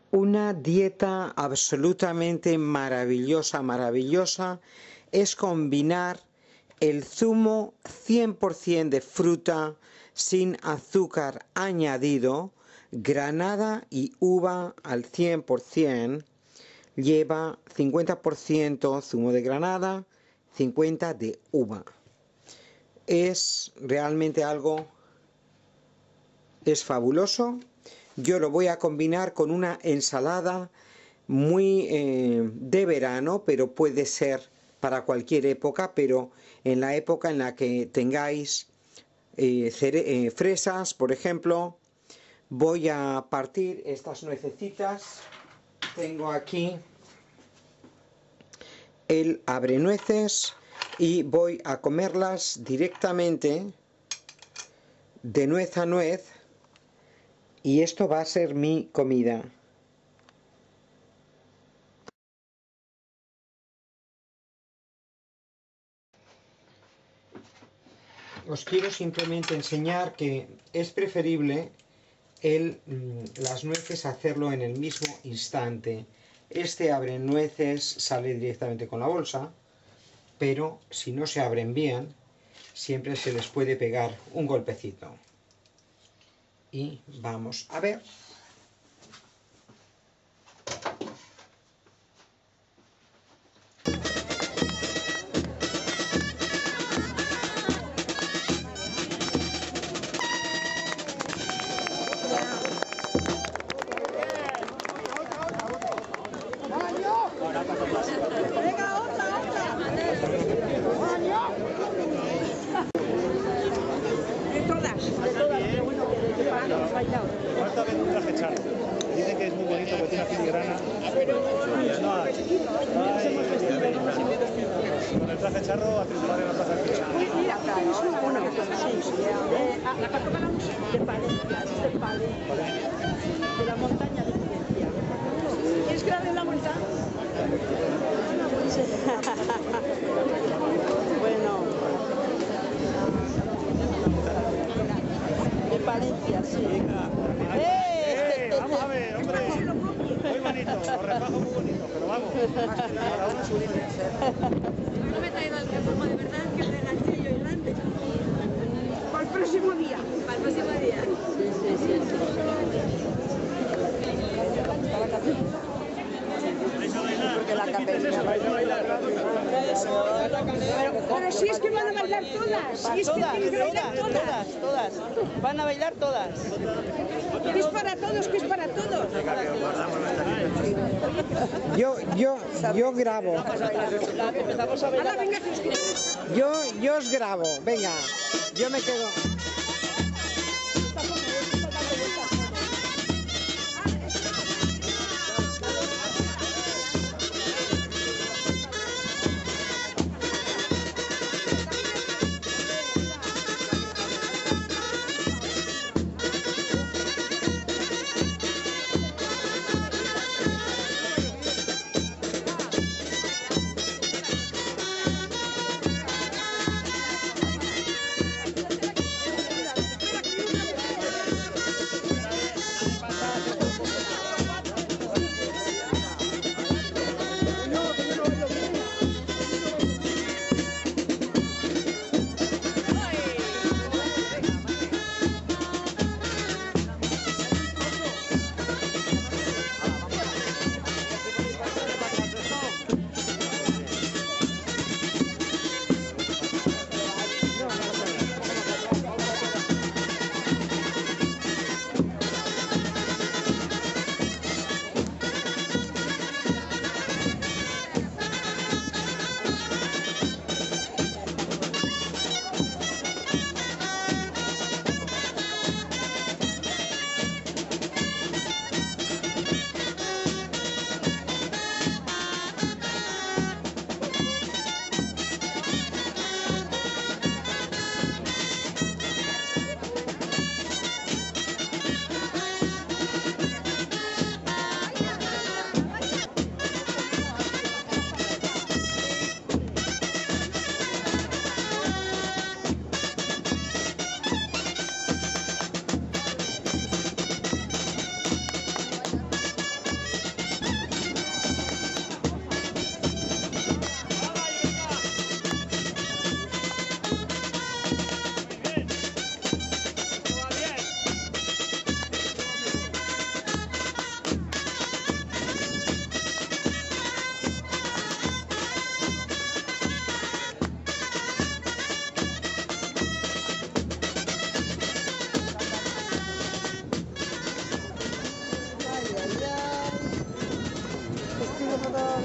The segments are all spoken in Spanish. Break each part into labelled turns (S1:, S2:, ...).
S1: Una dieta absolutamente maravillosa, maravillosa, es combinar el zumo 100% de fruta sin azúcar añadido, granada y uva al 100%, lleva 50% zumo de granada, 50% de uva. Es realmente es fabuloso. Yo lo voy a combinar con una ensalada muy de verano, pero puede ser para cualquier época, pero en la época en la que tengáis fresas, por ejemplo. Voy a partir estas nuececitas. Tengo aquí el abrenueces y voy a comerlas directamente de nuez a nuez, y esto va a ser mi comida. Os quiero simplemente enseñar que es preferible las nueces hacerlo en el mismo instante. Este abre nueces, sale directamente con la bolsa, pero si no se abren bien, siempre se les puede pegar un golpecito. Y vamos a ver.
S2: Marta vende un traje charro. Dicen que es muy bonito porque tiene filigrana. Con el traje charro a triunfar en la plaza del
S3: Mira, uno, la patrona de Palencia, de la montaña de Palencia. ¿Quieres que la dé una vuelta? Bueno, de Palencia, sí.
S2: Vamos a ver, hombre. Muy bonito, los refajos muy bonitos, pero vamos. Cada uno su línea.
S4: No me he traído el reforma de verdad, que el reganchillo es grande.
S3: Para el próximo día.
S4: Para el próximo día.
S3: Porque la capella. Pero si es que van a bailar todas. Si es que tienen que bailar
S5: todas. Van a bailar todas.
S3: Que es para todos, que es para todos.
S1: Yo grabo.
S5: Empezamos a bailar.
S3: Venga,
S1: Yo os grabo. Venga, yo me quedo.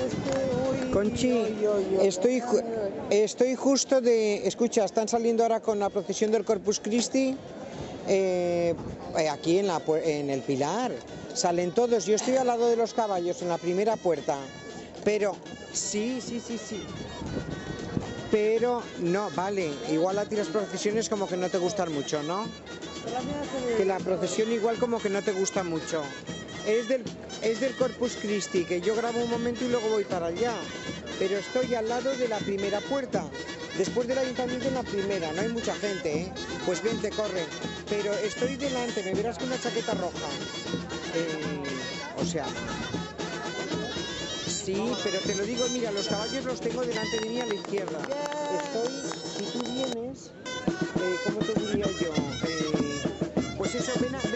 S1: Conchi, estoy justo de... Escucha, están saliendo ahora con la procesión del Corpus Christi aquí en el Pilar. Salen todos. Yo estoy al lado de los caballos en la primera puerta. Pero, sí. Pero, no, vale. Igual a ti las procesiones como que no te gustan mucho, ¿no? Que la procesión igual como que no te gusta mucho. Es del Corpus Christi, que yo grabo un momento y luego voy para allá. Pero estoy al lado de la primera puerta. Después del ayuntamiento en la primera, no hay mucha gente, ¿eh? Pues vente, corre. Pero estoy delante, me verás con una chaqueta roja. O sea... Sí, pero te lo digo, mira, los caballos los tengo delante de mí a la izquierda. Si tú vienes, ¿cómo te diría yo? Pues eso, ven a...